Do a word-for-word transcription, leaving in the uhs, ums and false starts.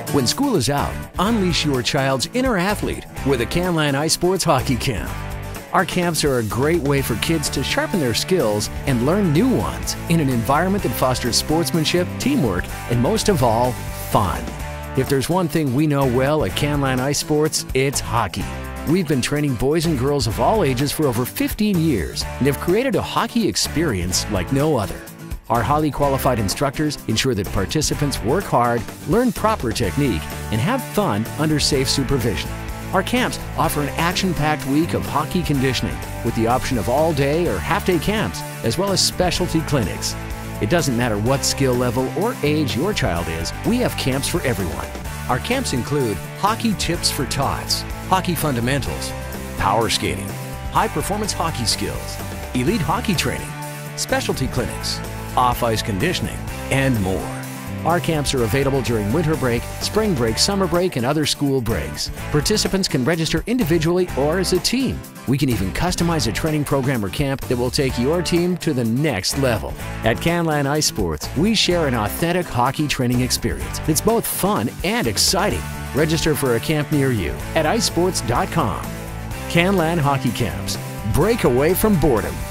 When school is out, unleash your child's inner athlete with a Canlan iSports Hockey Camp. Our camps are a great way for kids to sharpen their skills and learn new ones in an environment that fosters sportsmanship, teamwork, and most of all, fun. If there's one thing we know well at Canlan iSports, it's hockey. We've been training boys and girls of all ages for over fifteen years and have created a hockey experience like no other. Our highly qualified instructors ensure that participants work hard, learn proper technique, and have fun under safe supervision. Our camps offer an action-packed week of hockey conditioning with the option of all-day or half-day camps, as well as specialty clinics. It doesn't matter what skill level or age your child is, we have camps for everyone. Our camps include hockey tips for tots, hockey fundamentals, power skating, high-performance hockey skills, elite hockey training, specialty clinics, off-ice conditioning, and more. Our camps are available during winter break, spring break, summer break, and other school breaks. Participants can register individually or as a team. We can even customize a training program or camp that will take your team to the next level. At Canlan iSports, we share an authentic hockey training experience that's both fun and exciting. Register for a camp near you at isports dot com. Canlan Hockey Camps. Break away from boredom.